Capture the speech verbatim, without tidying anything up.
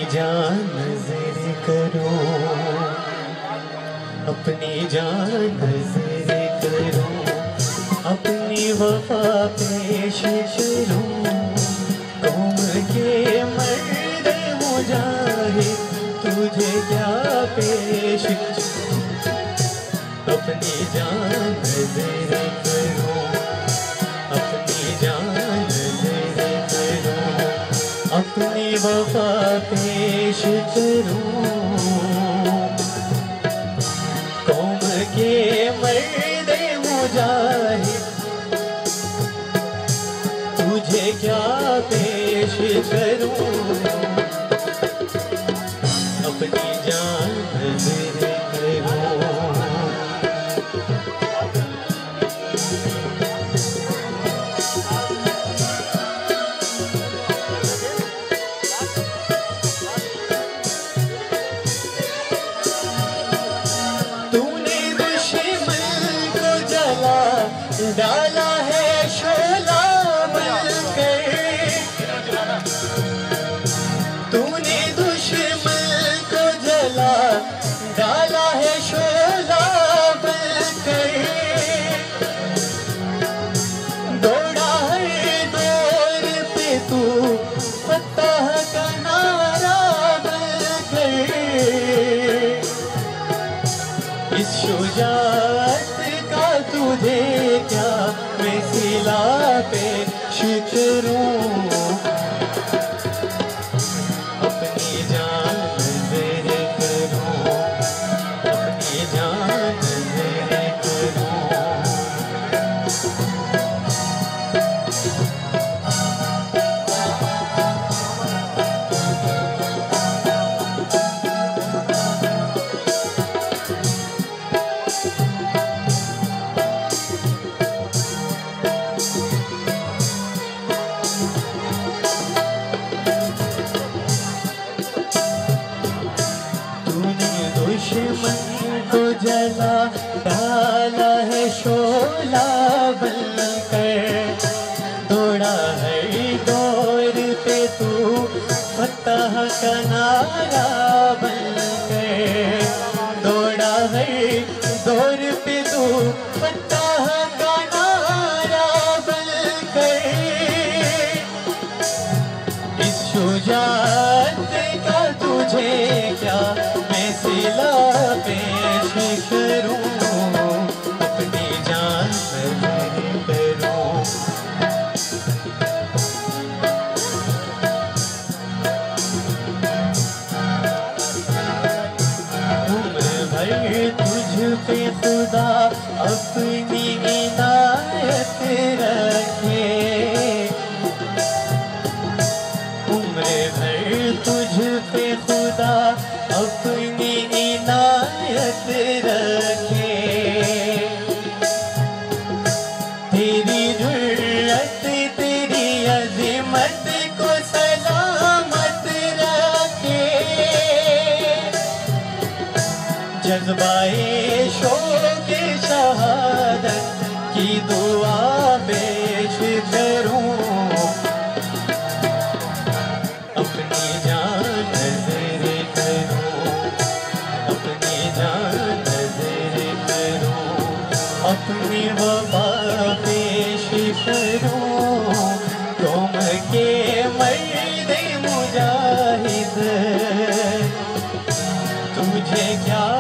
अपनी जान नजर करो, अपनी जान नजर करो, अपनी वफा पेश करो। कौम के मर्द मुजाहिद तुझे क्या पेश, अपनी जान नजर करो, अपनी जान नजर करो, अपनी वफा पेश करो। कौम के मर्द मुजाहिद तुझे क्या पेश करूं, अपनी जान नजर करो। डाला है शोला बनकर, तूने दुश्मन को जला, डाला है शोला बनकर। दौड़ा है दौर पे तू फतह का नारा बनकर। इस शुजाअत का तुझे क्या मैं सिला पेश करूं, अपनी जान नजर करो, अपनी जान नजर करो। दुश्मन को जला, डाला है शोला बनकर। दौड़ा है दौर पे तू फतह का नारा बनकर। दौड़ा है दौर पे तू फतह का नारा बनकर। इस शुजाअत का तुझे क्या मैं सिला पेश करूं, अपनी जान नजर करो। उम्र भर तुझ पे खुदा अपनी इनायत रखे, उम्र भर तुझ पे खुदा अपनी इनायत रखे। तेरी जुर्रत तेरी अज़ीमत को सलामत रखे। जज्बाए शौक़ शहादत की दुआ पेश करूं, अपनी जान नजर करो, अपनी जान नजर करो, अपनी वफा पेश करो। कौम के मर्द मुजाहिद तुझे क्या